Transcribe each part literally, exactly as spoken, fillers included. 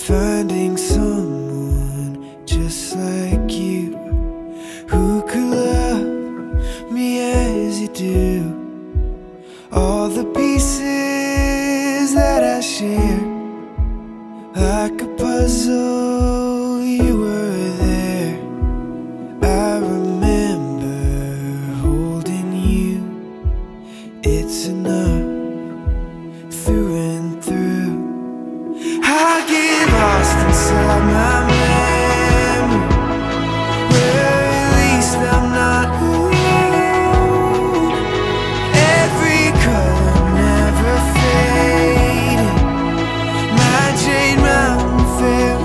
finding someone just like you, who could love me as you do. All the pieces that I share, like a puzzle, you were there. I remember holding you. It's enough, through and through. I get lost inside my memory, where at least I'm not alone. Every color never fading, my jade mountain fair.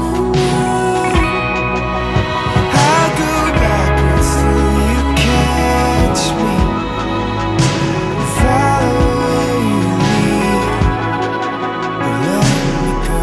I'll go backwards till you catch me, follow where you lead, or let me go.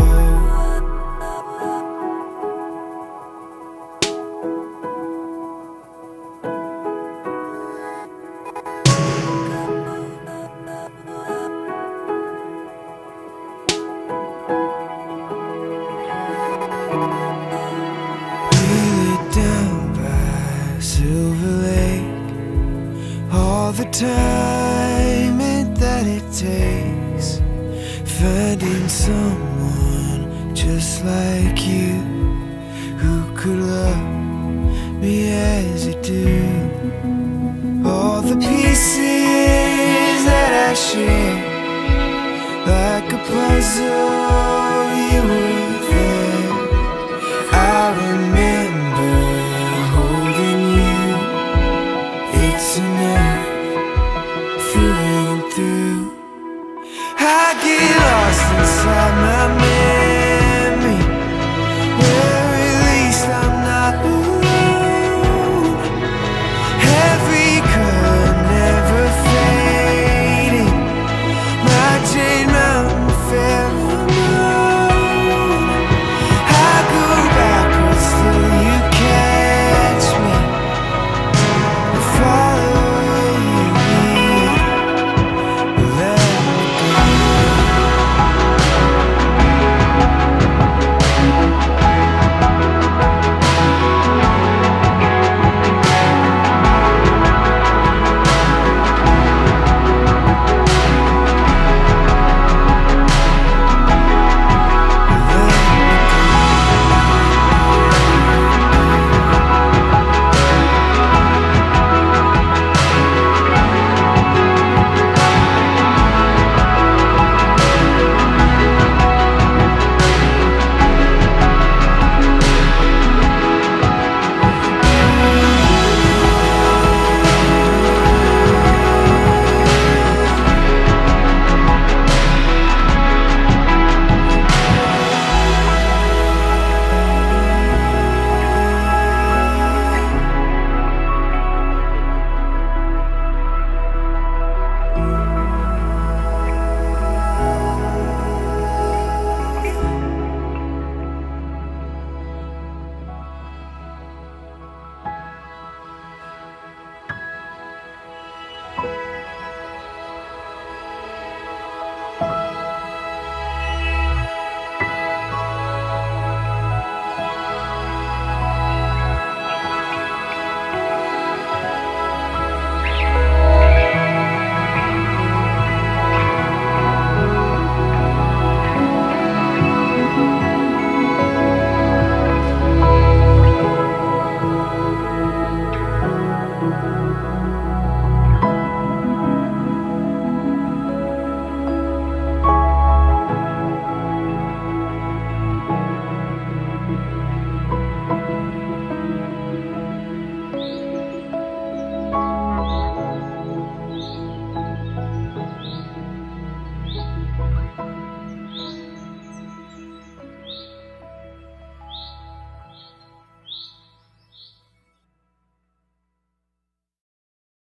Silver Lake, all the time and that it takes, finding someone just like you, who could love me as you do. All the pieces that I share, like a puzzle,